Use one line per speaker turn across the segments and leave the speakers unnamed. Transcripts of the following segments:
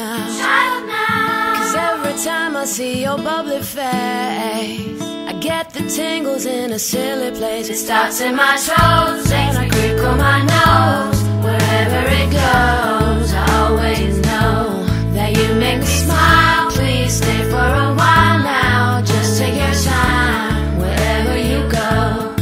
Cause every time I see your bubbly face, I get the tingles in a silly place. It starts in my toes, makes me crinkle my nose. Wherever it goes, I always know that you make me smile. Please stay for a while now, just take your time wherever you go.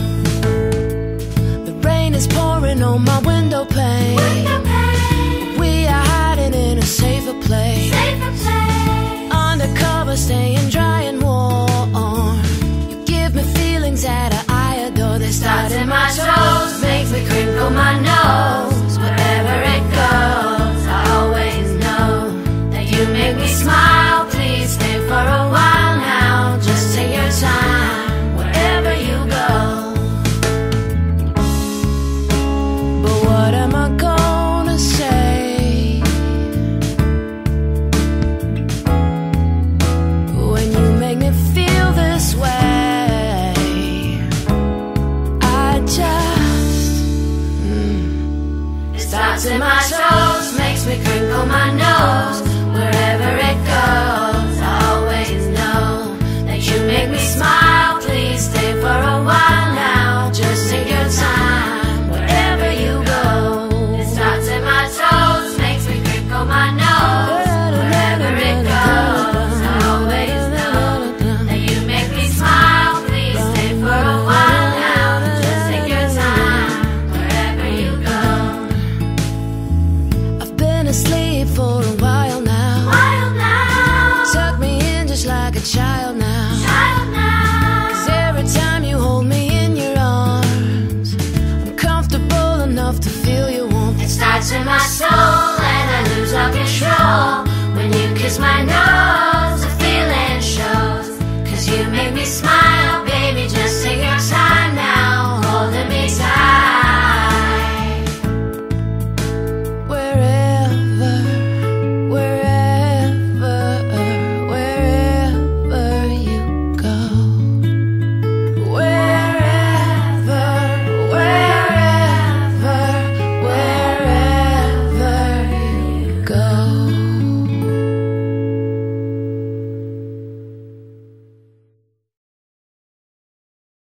The rain is pouring on my window pane. We are hiding in a safer place. Undercover, staying dry and warm. You give me feelings that I adore. They start in my toes, makes me crinkle my nose. Wherever it goes, I always know that you make me smile. Please stay for a while now, just take your time wherever you go. But what am I gonna say when you make me feel this way? I just It starts in my toes, makes me crinkle my nose.